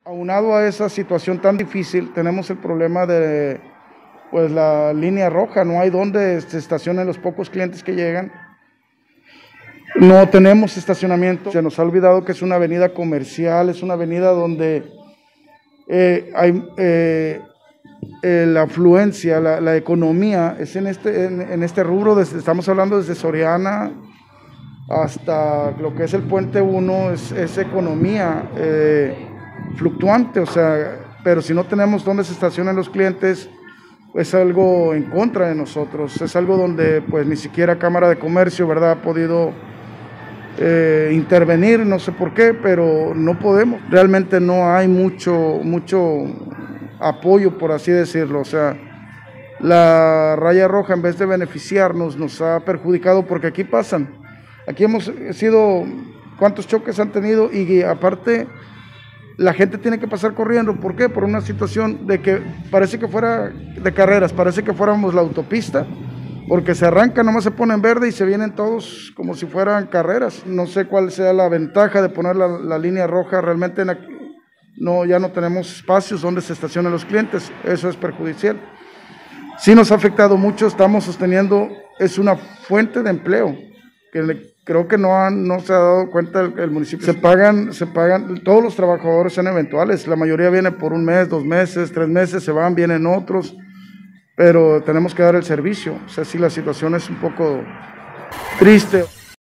Aunado a esa situación tan difícil, tenemos el problema de pues la línea roja, no hay donde se estacionen los pocos clientes que llegan. No tenemos estacionamiento, se nos ha olvidado que es una avenida comercial, es una avenida donde hay la afluencia, la economía, es en este rubro, estamos hablando desde Soriana hasta lo que es el Puente 1, es economía fluctuante, o sea, pero si no tenemos dónde se estacionan los clientes, es algo en contra de nosotros, es algo donde pues ni siquiera Cámara de Comercio, ¿verdad?, ha podido intervenir, no sé por qué, pero no podemos, realmente no hay mucho apoyo, por así decirlo, o sea, la raya roja en vez de beneficiarnos nos ha perjudicado porque aquí pasan, aquí hemos sido, ¿cuántos choques han tenido? Y aparte la gente tiene que pasar corriendo, ¿por qué? Por una situación de que parece que fuera de carreras, parece que fuéramos la autopista, porque se arranca, nomás se pone en verde y se vienen todos como si fueran carreras. No sé cuál sea la ventaja de poner la línea roja, realmente ya no tenemos espacios donde se estacionen los clientes, eso es perjudicial. Sí nos ha afectado mucho, estamos sosteniendo, es una fuente de empleo, que creo que no se ha dado cuenta el municipio. Se pagan, todos los trabajadores son eventuales, la mayoría viene por un mes, 2 meses, 3 meses, se van, vienen otros, pero tenemos que dar el servicio, o sea, sí, la situación es un poco triste.